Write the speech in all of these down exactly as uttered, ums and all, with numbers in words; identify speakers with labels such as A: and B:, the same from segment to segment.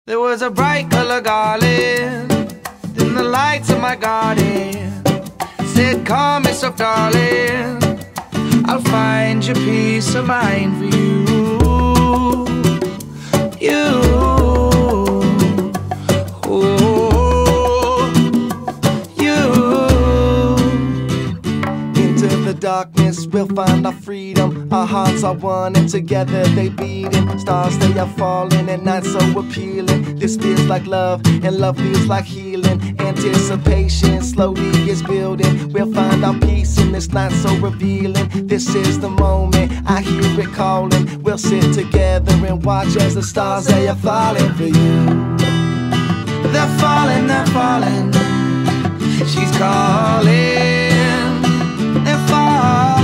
A: There was a bright color garland in the lights of my garden. Said, call me soft darling, I'll find your peace of mind for you. You, oh, you. Into the darkness we'll find our freedom. Our hearts are one and together they beating. Stars they are falling and night so appealing. This feels like love and love feels like healing. Anticipation slowly is building. We'll find our peace in this night so revealing. This is the moment, I hear it calling. We'll sit together and watch as the stars they are falling for you. They're falling, they're falling. She's calling. They're falling.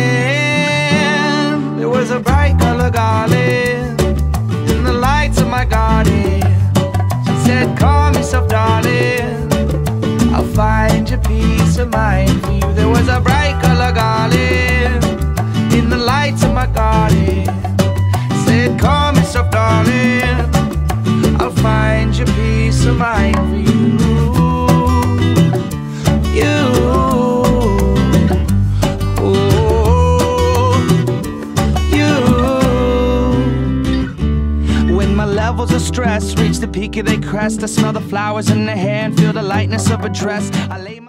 A: There was a bright color garland in the lights of my garden. She said, call me soft darling, I'll find your peace of mind for you. There was a bright color garland in the lights of my garden. Said, call me soft darling, I'll find your peace of mind for you. You, oh, you. When my levels of stress reach the peak of their crest, I smell the flowers in the hair and feel the lightness of a dress. I lay